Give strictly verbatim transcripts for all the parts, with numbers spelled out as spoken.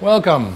Welcome.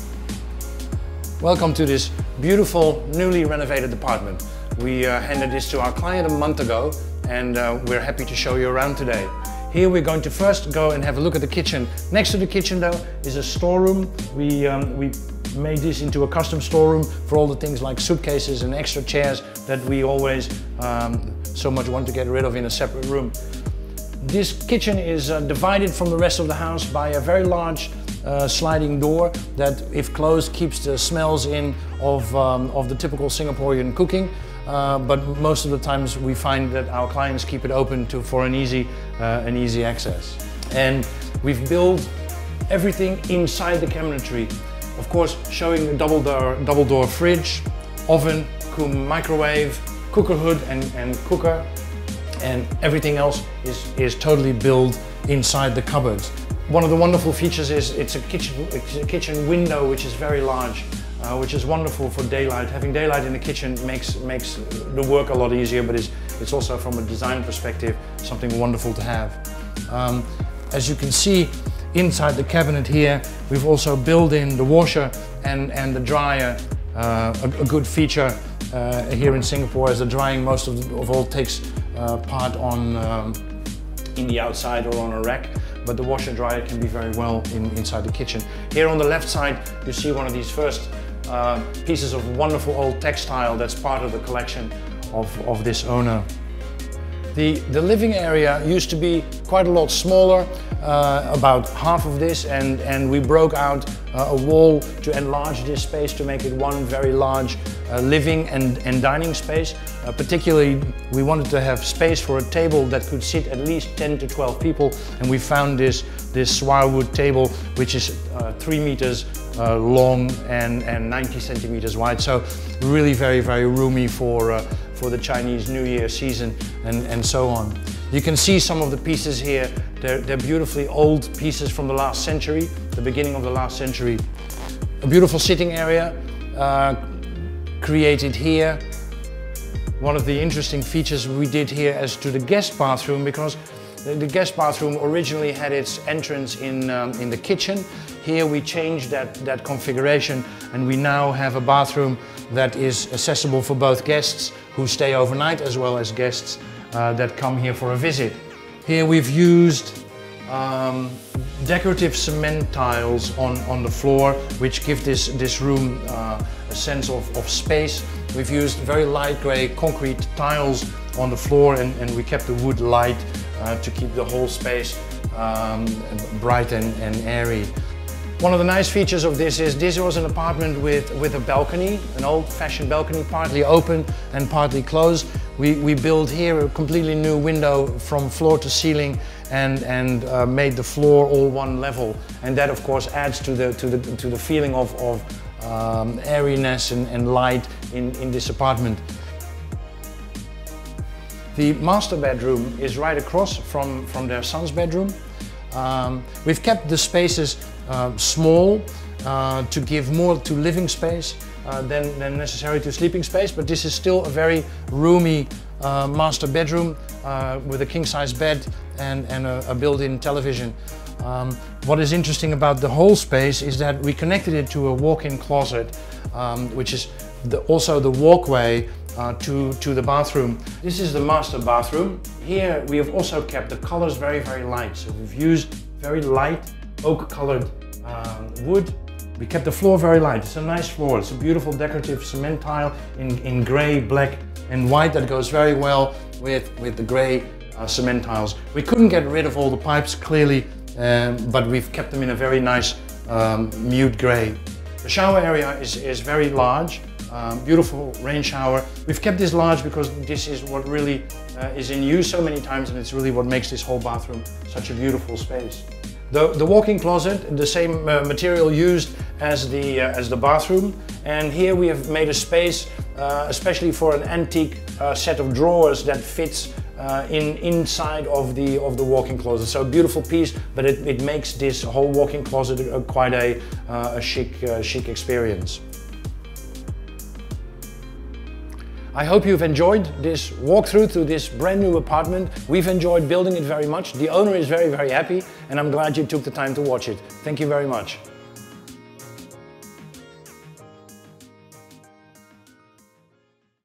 Welcome to this beautiful, newly renovated apartment. We uh, handed this to our client a month ago, and uh, we're happy to show you around today. Here we're going to first go and have a look at the kitchen. Next to the kitchen though is a storeroom. We, um, we made this into a custom storeroom for all the things like suitcases and extra chairs that we always um, so much want to get rid of in a separate room. This kitchen is uh, divided from the rest of the house by a very large uh, sliding door that, if closed, keeps the smells in of, um, of the typical Singaporean cooking. Uh, but most of the times we find that our clients keep it open to, for an easy, uh, an easy access. And we've built everything inside the cabinetry. Of course, showing the double door, double door fridge, oven, microwave, cooker hood and, and cooker. And everything else is, is totally built inside the cupboards. One of the wonderful features is it's a kitchen, it's a kitchen window which is very large, uh, which is wonderful for daylight. Having daylight in the kitchen makes, makes the work a lot easier, but it's, it's also from a design perspective something wonderful to have. Um, as you can see inside the cabinet here, we've also built in the washer and, and the dryer, uh, a, a good feature uh, here in Singapore, as the drying most of, the, of all takes Uh, part on um, in the outside or on a rack, but the washer dryer can be very well in, inside the kitchen. Here on the left side you see one of these first uh, pieces of wonderful old textile that's part of the collection of, of this owner. The, the living area used to be quite a lot smaller, uh, about half of this, and, and we broke out uh, a wall to enlarge this space to make it one very large uh, living and, and dining space. Uh, particularly, we wanted to have space for a table that could sit at least ten to twelve people, and we found this, this swirewood table, which is uh, three meters uh, long and, and ninety centimeters wide. So really very, very roomy for, uh, for the Chinese New Year season and, and so on. You can see some of the pieces here. They're, they're beautifully old pieces from the last century, the beginning of the last century. A beautiful sitting area uh, created here. One of the interesting features we did here as to the guest bathroom, because the, the guest bathroom originally had its entrance in, um, in the kitchen. Here we changed that, that configuration, and we now have a bathroom that is accessible for both guests who stay overnight as well as guests uh, that come here for a visit. Here we've used um, decorative cement tiles on, on the floor, which give this, this room uh, a sense of, of space. We've used very light grey concrete tiles on the floor, and, and we kept the wood light uh, to keep the whole space um, bright and, and airy. One of the nice features of this is this was an apartment with, with a balcony, an old-fashioned balcony, partly open and partly closed. We, we built here a completely new window from floor to ceiling and, and uh, made the floor all one level. And that of course adds to the, to the, to the feeling of, of um, airiness and, and light in, in this apartment. The master bedroom is right across from, from their son's bedroom. Um, we've kept the spaces uh, small uh, to give more to living space uh, than, than necessary to sleeping space, but this is still a very roomy uh, master bedroom uh, with a king-size bed and, and a, a built-in television. Um, what is interesting about the whole space is that we connected it to a walk-in closet, um, which is the, also the walkway Uh, to, to the bathroom. This is the master bathroom. Here we have also kept the colors very, very light. So we've used very light oak colored um, wood. We kept the floor very light. It's a nice floor. It's a beautiful decorative cement tile in, in gray, black and white that goes very well with, with the gray uh, cement tiles. We couldn't get rid of all the pipes clearly, um, but we've kept them in a very nice um, mute gray. The shower area is, is very large. Um, beautiful rain shower. We've kept this large because this is what really uh, is in use so many times, and it's really what makes this whole bathroom such a beautiful space. The, the walk-in closet, the same uh, material used as the, uh, as the bathroom, and here we have made a space uh, especially for an antique uh, set of drawers that fits uh, in inside of the, of the walk-in closet. So a beautiful piece, but it, it makes this whole walk-in closet uh, quite a, uh, a chic, uh, chic experience. I hope you've enjoyed this walkthrough through this brand new apartment. We've enjoyed building it very much. The owner is very, very happy, and I'm glad you took the time to watch it. Thank you very much.